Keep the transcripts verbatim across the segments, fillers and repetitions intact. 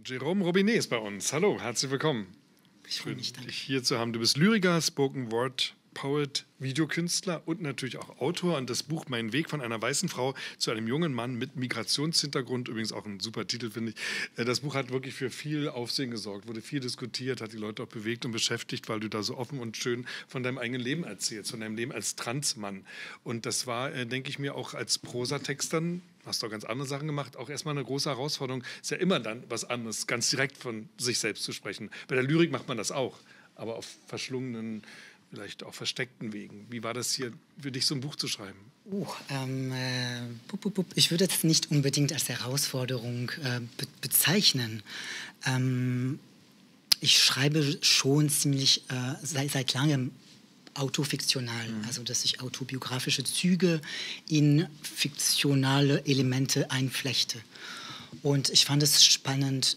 Jérôme Robinet ist bei uns. Hallo, herzlich willkommen. Ich freue mich, danke. Dich hier zu haben. Du bist Lyriker, Spoken Word Poet, Videokünstler und natürlich auch Autor. Und das Buch Mein Weg von einer weißen Frau zu einem jungen Mann mit Migrationshintergrund, übrigens auch ein super Titel, finde ich. Das Buch hat wirklich für viel Aufsehen gesorgt, wurde viel diskutiert, hat die Leute auch bewegt und beschäftigt, weil du da so offen und schön von deinem eigenen Leben erzählst, von deinem Leben als Transmann. Und das war, denke ich mir, auch als Prosatext dann, hast du auch ganz andere Sachen gemacht, auch erstmal eine große Herausforderung. Ist ja immer dann was anderes, ganz direkt von sich selbst zu sprechen. Bei der Lyrik macht man das auch, aber auf verschlungenen, vielleicht auch versteckten Wegen. Wie war das hier für dich, so ein Buch zu schreiben? Uh, ähm, äh, bup, bup, bup. Ich würde es nicht unbedingt als Herausforderung äh, be bezeichnen. Ähm, ich schreibe schon ziemlich äh, seit, seit langem autofiktional, mhm. also dass ich autobiografische Züge in fiktionale Elemente einflechte. Und ich fand es spannend,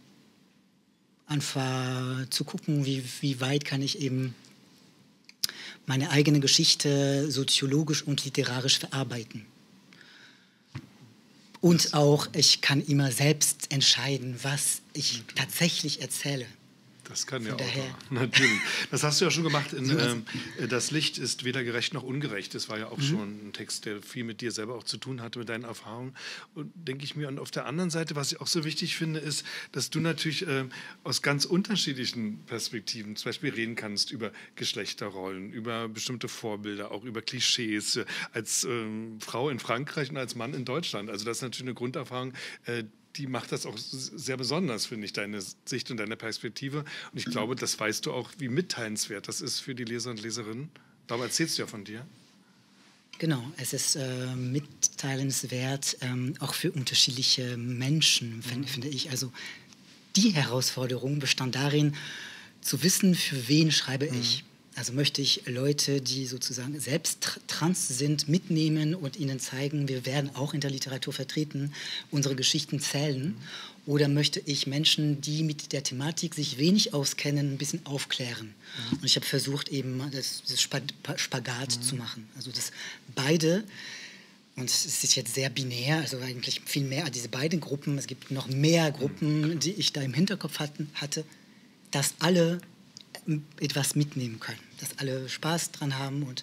einfach zu gucken, wie, wie weit kann ich eben meine eigene Geschichte soziologisch und literarisch verarbeiten. Und auch, ich kann immer selbst entscheiden, was ich natürlich tatsächlich erzähle. Das kann ja auch, natürlich. Das hast du ja schon gemacht in ähm, Das Licht ist weder gerecht noch ungerecht. Das war ja auch mhm. schon ein Text, der viel mit dir selber auch zu tun hatte, mit deinen Erfahrungen. Und denke ich mir, und auf der anderen Seite, was ich auch so wichtig finde, ist, dass du natürlich äh, aus ganz unterschiedlichen Perspektiven zum Beispiel reden kannst über Geschlechterrollen, über bestimmte Vorbilder, auch über Klischees, äh, als ähm, Frau in Frankreich und als Mann in Deutschland. Also das ist natürlich eine Grunderfahrung, äh, die macht das auch sehr besonders, finde ich, deine Sicht und deine Perspektive. Und ich glaube, das weißt du auch, wie mitteilenswert das ist für die Leser und Leserinnen. Darum erzählst du ja von dir. Genau, es ist äh, mitteilenswert, ähm, auch für unterschiedliche Menschen, find, mhm. finde ich. Also die Herausforderung bestand darin, zu wissen, für wen schreibe mhm. ich. Also möchte ich Leute, die sozusagen selbst trans sind, mitnehmen und ihnen zeigen, wir werden auch in der Literatur vertreten, unsere Geschichten zählen. Mhm. Oder möchte ich Menschen, die mit der Thematik sich wenig auskennen, ein bisschen aufklären. Mhm. Und ich habe versucht, eben das, das Spagat mhm. zu machen. Also dass beide, und es ist jetzt sehr binär, also eigentlich viel mehr als diese beiden Gruppen, es gibt noch mehr Gruppen, mhm. die ich da im Hinterkopf hatten, hatte, dass alle etwas mitnehmen können, dass alle Spaß dran haben und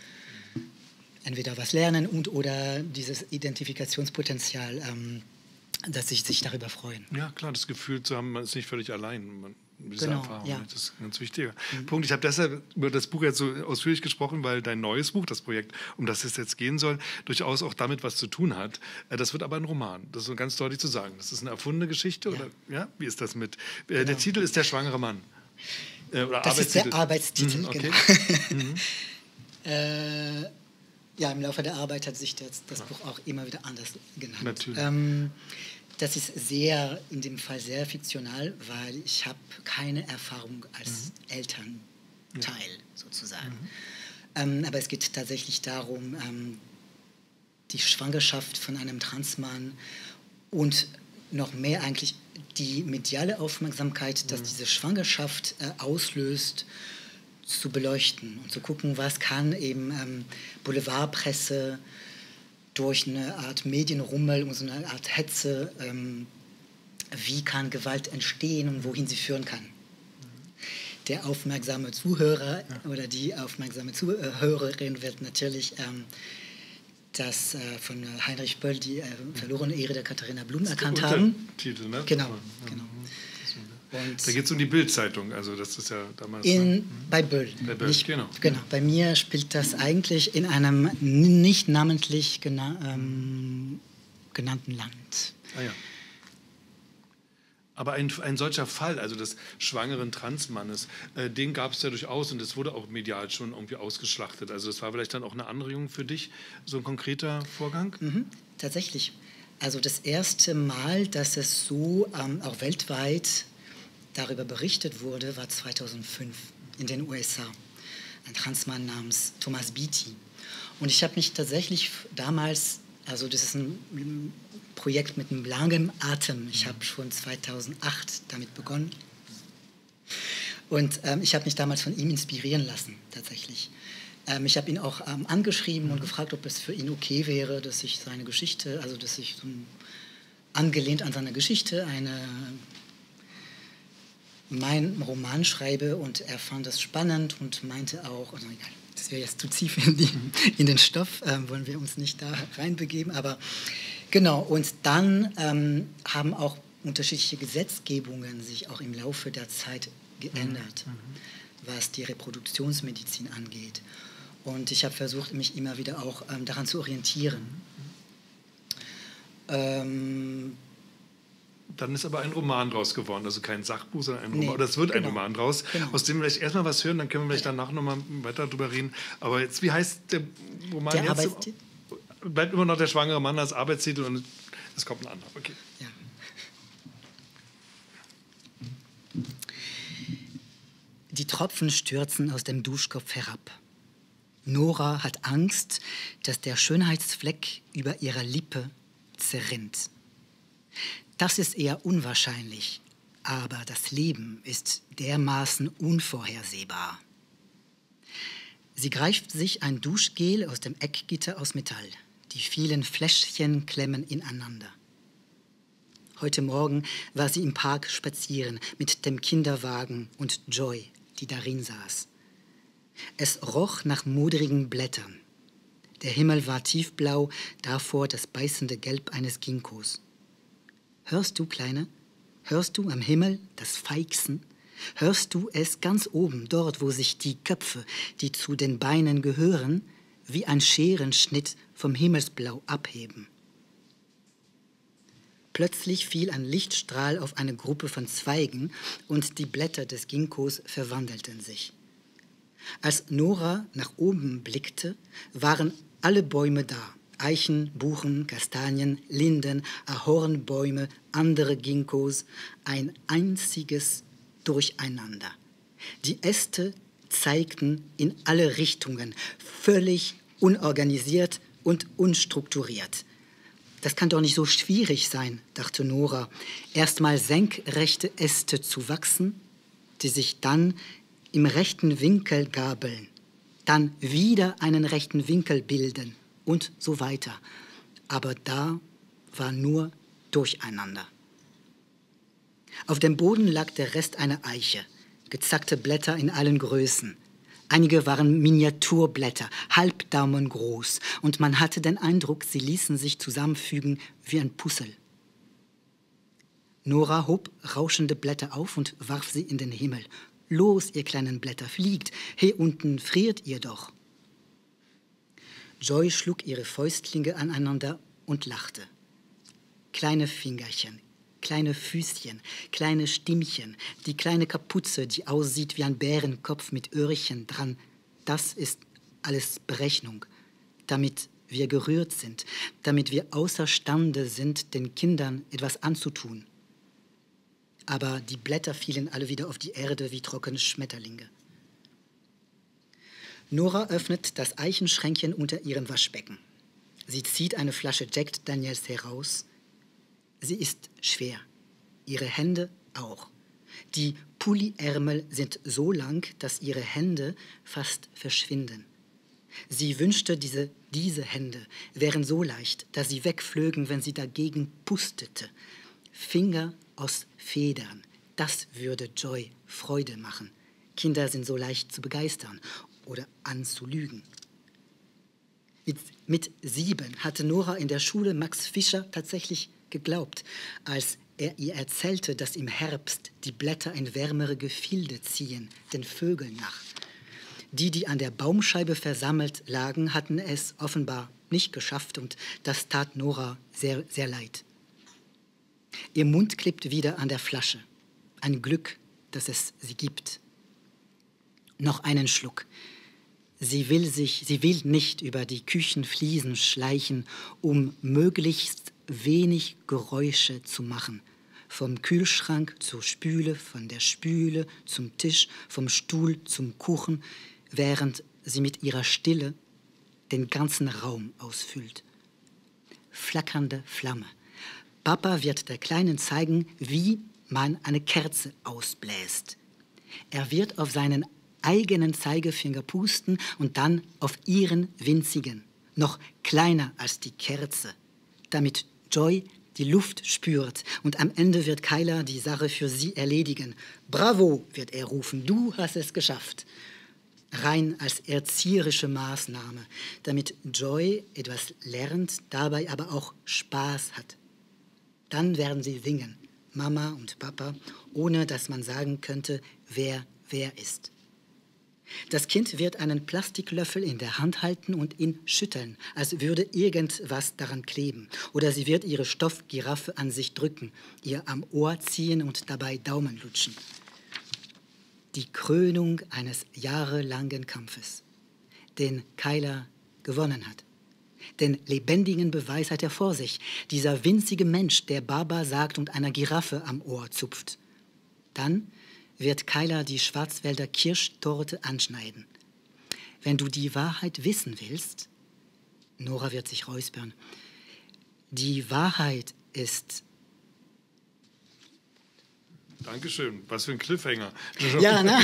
entweder was lernen und oder dieses Identifikationspotenzial, ähm, dass sie sich darüber freuen. Ja, klar, das Gefühl zu haben, man ist nicht völlig allein. Man, diese genau, Erfahrung, ja. das ist ein ganz wichtiger mhm. Punkt. Ich habe deshalb über das Buch jetzt so ausführlich gesprochen, weil dein neues Buch, das Projekt, um das es jetzt gehen soll, durchaus auch damit was zu tun hat. Das wird aber ein Roman, das ist so ganz deutlich zu sagen. Das ist eine erfundene Geschichte, ja. oder ja? Wie ist das mit? Genau. Der Titel ist Der schwangere Mann. Oder das ist der Arbeitstitel, mhm, okay. genau. mhm. äh, ja, im Laufe der Arbeit hat sich das, das ja. Buch auch immer wieder anders genannt. Natürlich. Ähm, das ist sehr, in dem Fall sehr fiktional, weil ich habe keine Erfahrung als mhm. Elternteil ja. sozusagen. Mhm. Ähm, aber es geht tatsächlich darum, ähm, die Schwangerschaft von einem Transmann und noch mehr eigentlich die mediale Aufmerksamkeit, dass diese Schwangerschaft äh, auslöst, zu beleuchten und zu gucken, was kann eben ähm, Boulevardpresse durch eine Art Medienrummel und so eine Art Hetze, ähm, wie kann Gewalt entstehen und wohin sie führen kann. Der aufmerksame Zuhörer ja. oder die aufmerksame Zuhörerin wird natürlich ähm, das äh, von Heinrich Böll, die äh, verlorene Ehre der Katharina Blum erkannt haben. Titel, ne? Genau, genau. Und da geht es um die Bild-Zeitung, also das ist ja damals... In, ne? Bei Böll. Bei Böll, nicht, genau. genau. Bei mir spielt das eigentlich in einem nicht namentlich gena ähm, genannten Land. Ah ja. Aber ein, ein solcher Fall, also des schwangeren Transmannes, äh, den gab es ja durchaus und das wurde auch medial schon irgendwie ausgeschlachtet. Also das war vielleicht dann auch eine Anregung für dich, so ein konkreter Vorgang? Mhm, tatsächlich. Also das erste Mal, dass es so ähm, auch weltweit darüber berichtet wurde, war zweitausendfünf in den U S A. Ein Transmann namens Thomas Beatty. Und ich habe mich tatsächlich damals, also das ist ein Projekt mit einem langen Atem. Ich habe schon zweitausendacht damit begonnen. Und ähm, ich habe mich damals von ihm inspirieren lassen, tatsächlich. Ähm, ich habe ihn auch ähm, angeschrieben und gefragt, ob es für ihn okay wäre, dass ich seine Geschichte, also dass ich so ein, angelehnt an seine Geschichte eine meinen Roman schreibe und er fand das spannend und meinte auch, also egal, das wäre jetzt zu tief in, die, in den Stoff, äh, wollen wir uns nicht da reinbegeben, aber genau, und dann ähm, haben auch unterschiedliche Gesetzgebungen sich auch im Laufe der Zeit geändert, mhm. was die Reproduktionsmedizin angeht. Und ich habe versucht, mich immer wieder auch ähm, daran zu orientieren. Mhm. Ähm, Dann ist aber ein Roman draus geworden, also kein Sachbuch, sondern ein Roman. Nee, Oder es wird genau, ein Roman draus, genau. aus dem wir vielleicht erstmal was hören, dann können wir vielleicht danach nochmal weiter drüber reden. Aber jetzt, wie heißt der Roman der jetzt? Arbeits- Bleibt immer noch der schwangere Mann als Arbeitstitel und es kommt ein anderer. Okay. Ja. Die Tropfen stürzen aus dem Duschkopf herab. Nora hat Angst, dass der Schönheitsfleck über ihrer Lippe zerrinnt. Das ist eher unwahrscheinlich, aber das Leben ist dermaßen unvorhersehbar. Sie greift sich ein Duschgel aus dem Eckgitter aus Metall. Die vielen Fläschchen klemmen ineinander. Heute Morgen war sie im Park spazieren mit dem Kinderwagen und Joy, die darin saß. Es roch nach modrigen Blättern. Der Himmel war tiefblau, davor das beißende Gelb eines Ginkgos. Hörst du, Kleine? Hörst du am Himmel das Feixen? Hörst du es ganz oben, dort, wo sich die Köpfe, die zu den Beinen gehören, wie ein Scherenschnitt vom Himmelsblau abheben? Plötzlich fiel ein Lichtstrahl auf eine Gruppe von Zweigen und die Blätter des Ginkgos verwandelten sich. Als Nora nach oben blickte, waren alle Bäume da. Eichen, Buchen, Kastanien, Linden, Ahornbäume, andere Ginkgos, ein einziges Durcheinander. Die Äste zeigten in alle Richtungen, völlig unorganisiert und unstrukturiert. Das kann doch nicht so schwierig sein, dachte Nora, erstmal senkrechte Äste zu wachsen, die sich dann im rechten Winkel gabeln, dann wieder einen rechten Winkel bilden und so weiter. Aber da war nur Durcheinander. Auf dem Boden lag der Rest einer Eiche, gezackte Blätter in allen Größen. Einige waren Miniaturblätter, Halbdaumen groß, und man hatte den Eindruck, sie ließen sich zusammenfügen wie ein Puzzle. Nora hob rauschende Blätter auf und warf sie in den Himmel. Los, ihr kleinen Blätter, fliegt, hier unten friert ihr doch. Joy schlug ihre Fäustlinge aneinander und lachte. Kleine Fingerchen, kleine Füßchen, kleine Stimmchen, die kleine Kapuze, die aussieht wie ein Bärenkopf mit Öhrchen dran, das ist alles Berechnung, damit wir gerührt sind, damit wir außerstande sind, den Kindern etwas anzutun. Aber die Blätter fielen alle wieder auf die Erde wie trockene Schmetterlinge. Nora öffnet das Eichenschränkchen unter ihrem Waschbecken. Sie zieht eine Flasche Jack Daniels heraus. Sie ist schwer, ihre Hände auch. Die Pulliärmel sind so lang, dass ihre Hände fast verschwinden. Sie wünschte, diese, diese Hände wären so leicht, dass sie wegflögen, wenn sie dagegen pustete. Finger aus Federn, das würde Joy Freude machen. Kinder sind so leicht zu begeistern oder anzulügen. Mit, mit sieben hatte Nora in der Schule Max Fischer tatsächlich geglaubt, als er ihr erzählte, dass im Herbst die Blätter in wärmere Gefilde ziehen, den Vögeln nach. Die, die an der Baumscheibe versammelt lagen, hatten es offenbar nicht geschafft und das tat Nora sehr, sehr leid. Ihr Mund klebt wieder an der Flasche. Ein Glück, dass es sie gibt. Noch einen Schluck. Sie will sich, sie will nicht über die Küchenfliesen schleichen, um möglichst wenig Geräusche zu machen. Vom Kühlschrank zur Spüle, von der Spüle zum Tisch, vom Stuhl zum Kuchen, während sie mit ihrer Stille den ganzen Raum ausfüllt. Flackernde Flamme. Papa wird der Kleinen zeigen, wie man eine Kerze ausbläst. Er wird auf seinen eigenen Zeigefinger pusten und dann auf ihren winzigen, noch kleiner als die Kerze, damit Joy die Luft spürt. Und am Ende wird Kyla die Sache für sie erledigen. Bravo, wird er rufen, du hast es geschafft. Rein als erzieherische Maßnahme, damit Joy etwas lernt, dabei aber auch Spaß hat. Dann werden sie singen, Mama und Papa, ohne dass man sagen könnte, wer wer ist. Das Kind wird einen Plastiklöffel in der Hand halten und ihn schütteln, als würde irgendwas daran kleben. Oder sie wird ihre Stoffgiraffe an sich drücken, ihr am Ohr ziehen und dabei Daumen lutschen. Die Krönung eines jahrelangen Kampfes, den Kyla gewonnen hat. Den lebendigen Beweis hat er vor sich, dieser winzige Mensch, der Baba sagt und einer Giraffe am Ohr zupft. Dann wird Kyla die Schwarzwälder Kirschtorte anschneiden. Wenn du die Wahrheit wissen willst, Nora wird sich räuspern, die Wahrheit ist... Dankeschön, was für ein Cliffhanger. Ja, ne?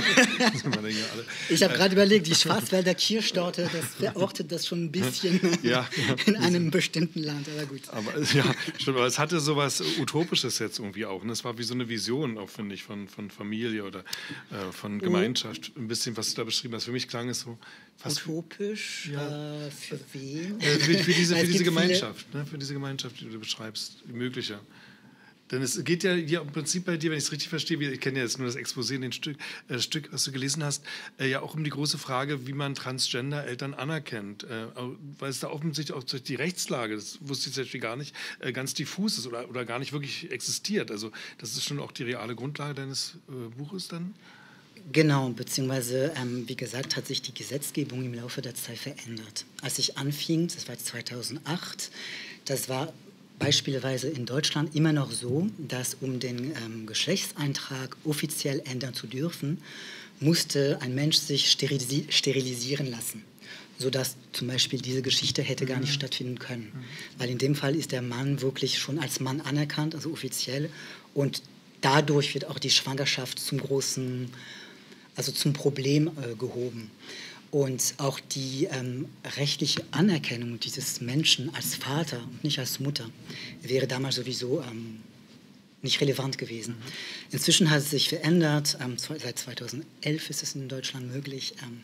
Ich habe gerade überlegt, die Schwarzwälder Kirschtorte, das verortet das schon ein bisschen ja, ja. in einem bestimmten Land, aber gut. Aber, ja, stimmt, aber es hatte so was Utopisches jetzt irgendwie auch. Ne? Es war wie so eine Vision auch, finde ich, von, von Familie oder äh, von Gemeinschaft. Ein bisschen, was du da beschrieben hast. Für mich klang es so... Fast Utopisch? Ja. Äh, für wen? Äh, für, für diese, für diese Gemeinschaft, ne? Für diese Gemeinschaft, die du beschreibst, die mögliche. Denn es geht ja hier im Prinzip bei dir, wenn ich es richtig verstehe, ich kenne ja jetzt nur das Exposé in dem Stück, äh, das Stück, was du gelesen hast, äh, ja auch um die große Frage, wie man Transgender-Eltern anerkennt. Äh, weil es da offensichtlich auch durch die Rechtslage, das wusste ich zum Beispiel gar nicht, äh, ganz diffus ist oder, oder gar nicht wirklich existiert. Also das ist schon auch die reale Grundlage deines äh, Buches dann? Genau, beziehungsweise, ähm, wie gesagt, hat sich die Gesetzgebung im Laufe der Zeit verändert. Als ich anfing, das war zweitausendacht, das war beispielsweise in Deutschland immer noch so, dass um den ähm, Geschlechtseintrag offiziell ändern zu dürfen, musste ein Mensch sich sterilisi sterilisieren lassen, sodass zum Beispiel diese Geschichte hätte gar nicht stattfinden können. Weil in dem Fall ist der Mann wirklich schon als Mann anerkannt, also offiziell, und dadurch wird auch die Schwangerschaft zum großen, also zum Problem äh, gehoben. Und auch die ähm, rechtliche Anerkennung dieses Menschen als Vater und nicht als Mutter wäre damals sowieso ähm, nicht relevant gewesen. Mhm. Inzwischen hat es sich verändert. Ähm, seit zweitausendelf ist es in Deutschland möglich. Ähm,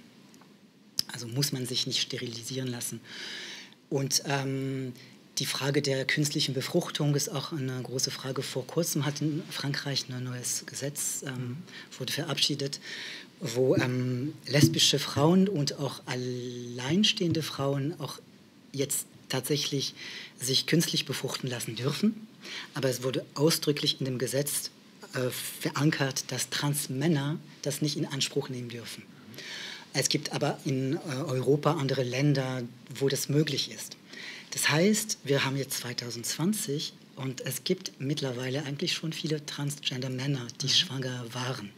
also muss man sich nicht sterilisieren lassen. Und ähm, die Frage der künstlichen Befruchtung ist auch eine große Frage. Vor kurzem hat in Frankreich ein neues Gesetz, ähm, wurde verabschiedet, wo ähm, lesbische Frauen und auch alleinstehende Frauen auch jetzt tatsächlich sich künstlich befruchten lassen dürfen. Aber es wurde ausdrücklich in dem Gesetz äh, verankert, dass Transmänner das nicht in Anspruch nehmen dürfen. Es gibt aber in äh, Europa andere Länder, wo das möglich ist. Das heißt, wir haben jetzt zweitausendzwanzig und es gibt mittlerweile eigentlich schon viele Transgender-Männer, die schwanger waren.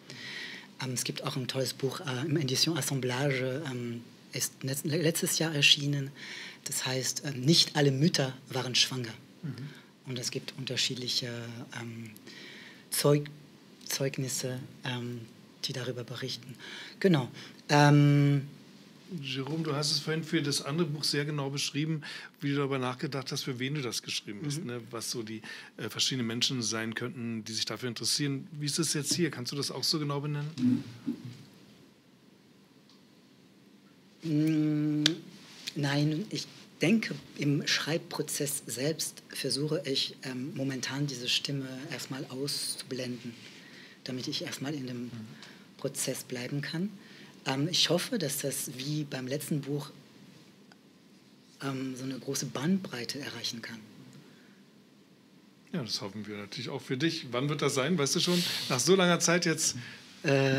Ähm, es gibt auch ein tolles Buch, äh, im Edition Assemblage, ähm, ist letztes Jahr erschienen. Das heißt, äh, nicht alle Mütter waren schwanger. Mhm. Und es gibt unterschiedliche ähm, Zeug Zeugnisse, ähm, die darüber berichten. Genau. Ähm, Jerome, du hast es vorhin für das andere Buch sehr genau beschrieben, wie du darüber nachgedacht hast, für wen du das geschrieben hast, mhm. ne? Was so die äh, verschiedenen Menschen sein könnten, die sich dafür interessieren. Wie ist das jetzt hier? Kannst du das auch so genau benennen? Mm, nein, ich denke, im Schreibprozess selbst versuche ich ähm, momentan diese Stimme erstmal auszublenden, damit ich erstmal in dem mhm. Prozess bleiben kann. Ähm, ich hoffe, dass das wie beim letzten Buch ähm, so eine große Bandbreite erreichen kann. Ja, das hoffen wir natürlich auch für dich. Wann wird das sein? Weißt du schon? Nach so langer Zeit jetzt? Äh,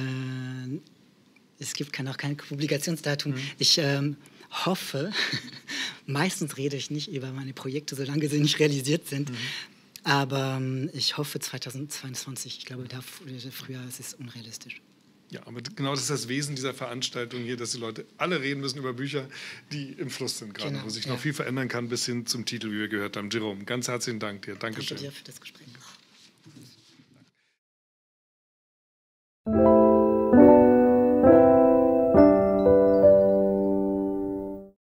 es gibt kein, auch kein Publikationsdatum. Mhm. Ich ähm, hoffe, meistens rede ich nicht über meine Projekte, solange sie nicht realisiert sind. Mhm. Aber ähm, ich hoffe zweitausendzweiundzwanzig. Ich glaube, da früher ist es unrealistisch. Ja, aber genau das ist das Wesen dieser Veranstaltung hier, dass die Leute alle reden müssen über Bücher, die im Fluss sind gerade, genau, wo sich ja. noch viel verändern kann, bis hin zum Titel, wie wir gehört haben. Jerome, ganz herzlichen Dank dir. Dankeschön. Danke dir für das Gespräch.